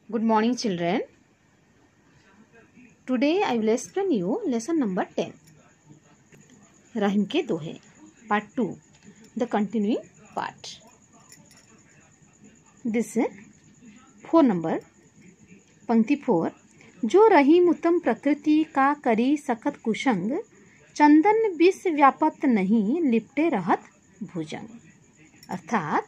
Good morning, children. Today I will explain you lesson number 10. रहीम के दोहे part 2, the continuing part. This 4 number, पंक्ति 4. जो रहीम उत्तम प्रकृति का करी सकत कुशंग, चंदन विष व्यापत नहीं लिपटे रहत भुजंग. अर्थात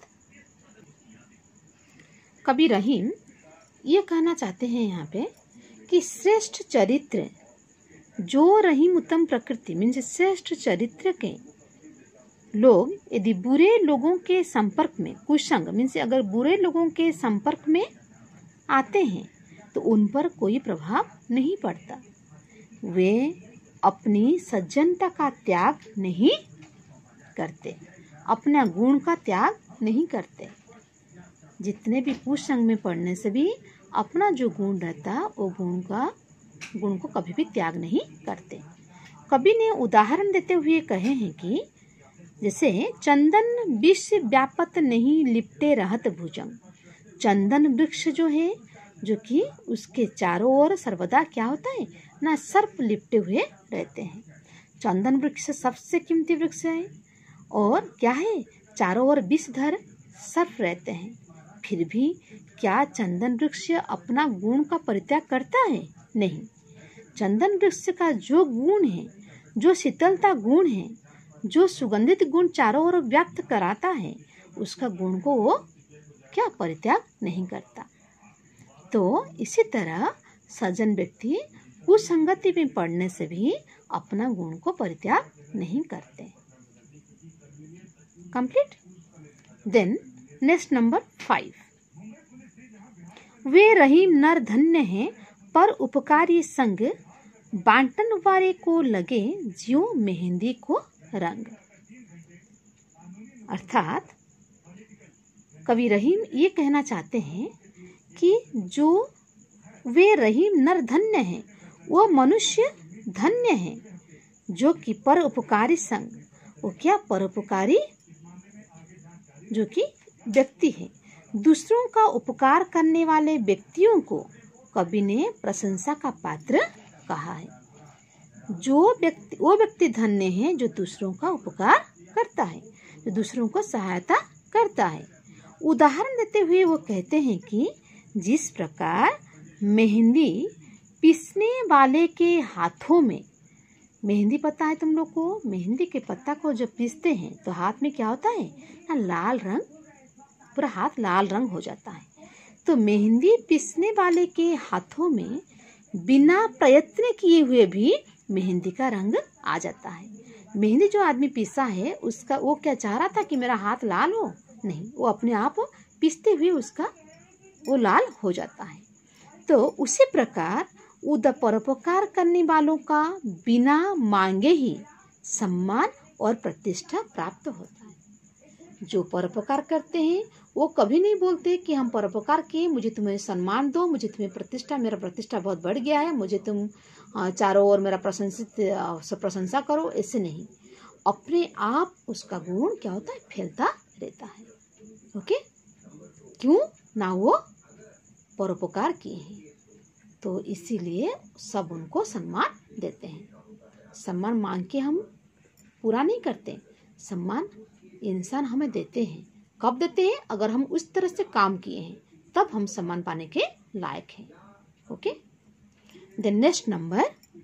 कवि रहीम ये कहना चाहते हैं यहाँ पे कि श्रेष्ठ चरित्र, जो रहीम उत्तम प्रकृति मीन्स श्रेष्ठ चरित्र के लोग यदि बुरे लोगों के संपर्क में, कुसंग मीन्स अगर बुरे लोगों के संपर्क में आते हैं तो उन पर कोई प्रभाव नहीं पड़ता. वे अपनी सज्जनता का त्याग नहीं करते, अपना गुण का त्याग नहीं करते. जितने भी कुसंग में पड़ने से भी अपना जो गुण रहता वो गुण को कभी भी त्याग नहीं करते. कवि ने उदाहरण देते हुए कहे हैं कि जैसे चंदन विष व्यापत नहीं लिपटे रहत भुजंग. चंदन वृक्ष जो है, जो कि उसके चारों ओर सर्वदा क्या होता है ना, सर्प लिपटे हुए रहते हैं. चंदन वृक्ष सबसे कीमती वृक्ष है और क्या है, चारों ओर विषधर सर्प रहते हैं. फिर भी क्या चंदन वृक्ष अपना गुण का परित्याग करता है? नहीं. चंदन वृक्ष का जो गुण है, जो शीतलता गुण है, जो सुगंधित गुण चारों ओर व्यक्त कराता है, उसका गुण को वो क्या परित्याग नहीं करता. तो इसी तरह सज्जन व्यक्ति कुसंगति में पड़ने से भी अपना गुण को परित्याग नहीं करते. कंप्लीट. Then next number 5. वे रहीम नर धन्य हैं पर उपकारी संग, बांटन वाले को लगे ज्यों मेहंदी को रंग. अर्थात कवि रहीम ये कहना चाहते हैं कि जो वे रहीम नर धन्य हैं, वो मनुष्य धन्य हैं जो कि परोपकारी संग, वो क्या परोपकारी जो कि व्यक्ति है. दूसरों का उपकार करने वाले व्यक्तियों को कवि ने प्रशंसा का पात्र कहा है. वो व्यक्ति धन्य है जो दूसरों का उपकार करता है, जो दूसरों को सहायता करता है. उदाहरण देते हुए वो कहते हैं कि जिस प्रकार मेहंदी पीसने वाले के हाथों में, मेहंदी पता है तुम लोग को, मेहंदी के पत्ता को जब पीसते हैं तो हाथ में क्या होता है ना, लाल रंग, पूरा हाथ लाल रंग हो जाता है. तो मेहंदी पीसने वाले के हाथों में बिना प्रयत्न किए हुए भी मेहंदी का रंग आ जाता है. मेहंदी जो आदमी पीसा है उसका, वो क्या चाह रहा था कि मेरा हाथ लाल हो? नहीं, वो अपने आप पीसते हुए उसका वो लाल हो जाता है. तो उसी प्रकार परोपकार करने वालों का बिना मांगे ही सम्मान और प्रतिष्ठा प्राप्त होता है. जो परोपकार करते हैं वो कभी नहीं बोलते कि हम परोपकार किए, मुझे तुम्हें सम्मान दो, मुझे तुम्हें प्रतिष्ठा, मेरा प्रतिष्ठा बहुत बढ़ गया है, मुझे तुम चारों ओर मेरा प्रशंसा करो. ऐसे नहीं, अपने आप उसका गुण क्या होता है, फैलता रहता है. ओके, क्यों ना, वो परोपकार किए हैं तो इसीलिए सब उनको सम्मान देते हैं. सम्मान मांग के हम पूरा नहीं करते. सम्मान इंसान हमें देते हैं. कब देते हैं? अगर हम उस तरह से काम किए हैं तब हम सम्मान पाने के लायक हैं. Okay. The next number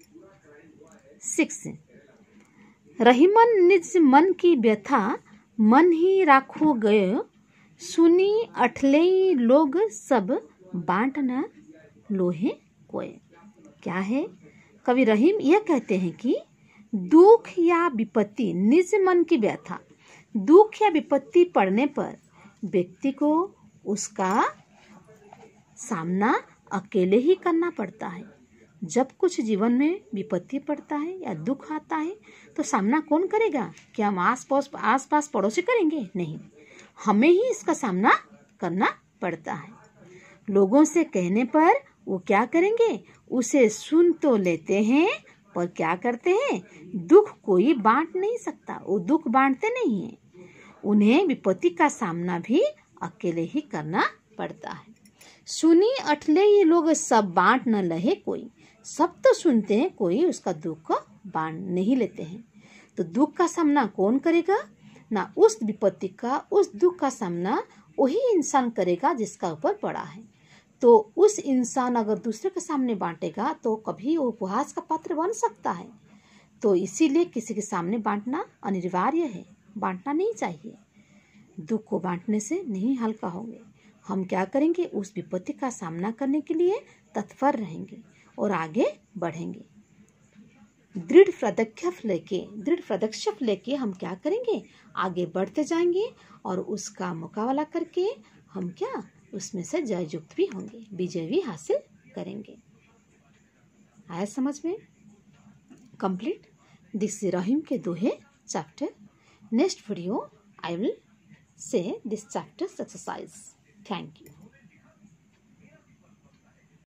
6. Rahiman निज मन की व्यथा मन ही राखो गए, सुनी अठले लोग सब बांट न लोहे कोय. क्या है? कवि रहीम यह कहते हैं कि दुख या विपत्ति, निज मन की व्यथा, दुख या विपत्ति पड़ने पर व्यक्ति को उसका सामना अकेले ही करना पड़ता है. जब कुछ जीवन में विपत्ति पड़ता है या दुख आता है तो सामना कौन करेगा? क्या हम आस पास पड़ोसी करेंगे? नहीं, हमें ही इसका सामना करना पड़ता है. लोगों से कहने पर वो क्या करेंगे? उसे सुन तो लेते हैं पर क्या करते हैं? दुख कोई बांट नहीं सकता, वो दुख बांटते नहीं हैं. उन्हें विपत्ति का सामना भी अकेले ही करना पड़ता है. सुनी अठले ये लोग सब बांट न लहे कोई। सब तो सुनते हैं, कोई उसका दुख को बांट नहीं लेते हैं। तो दुख का सामना कौन करेगा? ना उस विपत्ति का, उस दुख का सामना वही इंसान करेगा जिसका ऊपर पड़ा है। तो उस इंसान अगर दूसरे के सामने बांटेगा तो कभी वो उपहास का पात्र बन सकता है। तो इसीलिए किसी के सामने बांटना अनिवार्य है, बांटना नहीं चाहिए। दुख को बांटने से नहीं हल्का होंगे। हम क्या करेंगे? उस विपत्ति का सामना करने के लिए तत्पर रहेंगे और आगे बढ़ेंगे। दृढ़ पदक्षेप लेके हम क्या करेंगे? आगे बढ़ते जाएंगे और उसका मुकाबला करके हम क्या उसमें से जययुक्त भी होंगे, विजय भी हासिल करेंगे। आया समझ में? कंप्लीट दिस रहीम के दोहे chapter. Next video I will say this chapter's exercise. Thank you.